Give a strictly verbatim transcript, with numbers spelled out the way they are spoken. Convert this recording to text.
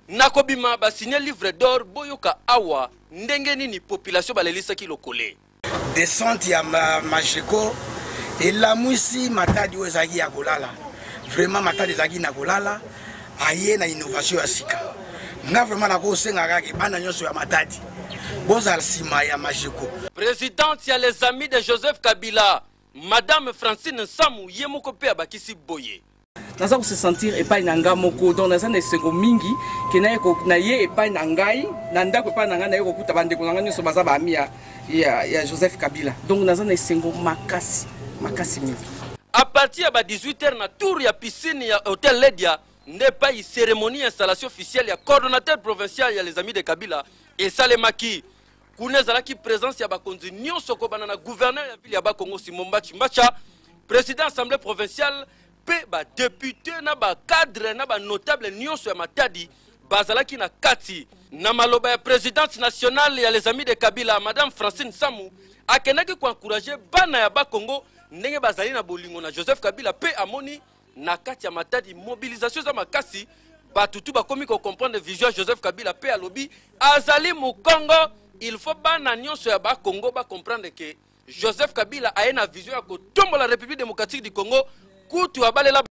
nakobima ba signé livre d'or boyoka awa ndenge nini population balelisa ki lokole descente ya Majeko et la mwisi matadi wezaki ya kolala vraiment matadi zaki na kolala aye na innovation ya sika nga vraiment na ko senga kaki bana nyonso ya matadi boza sima ya Majeko. Présidente ya les amis de Joseph Kabila Madame Francine Nsamu yemoko pe abakisi boye naza ko se sentir epai na nga moko donc naza na esengo mingi ke na yeko na ye epai na ngai na ndako epai na ngai na yeko kuta bandeko na ngai nyonso baza baami ya, ya, ya Joseph Kabila donc naza na esengo makasi makasi mingi. À partir de dix-huit heures na tour ya piscine ya Hôtel Ledia n'est pas une cérémonie installation officielle ya coordonnateur provincial ya les amis de Kabila et Salemaki kunezala ki présence ya bakonzi nyonso ko banana gouverneur ya ville ya Bakongo Simon Mbachi Mbacha président assemblée provinciale pe ba député na ba cadre na ba notable nyonso ya Matadi bazalaki na kati na maloba ya présidente nationale ya les amis de Kabila Madame Francine Samu akenaki ko encourager bana ya Bakongo ndenge bazali na bolingo na Joseph Kabila pe amoni na kati ya Matadi mobilisation za makasi batutu bakomi ko comprendre vision ya Joseph Kabila pe alobi azali mu Congo il faut bana nyonso ya Bakongo ba comprendre que Joseph Kabila a une vision ya kotombola la République démocratique du Congo kutu abalela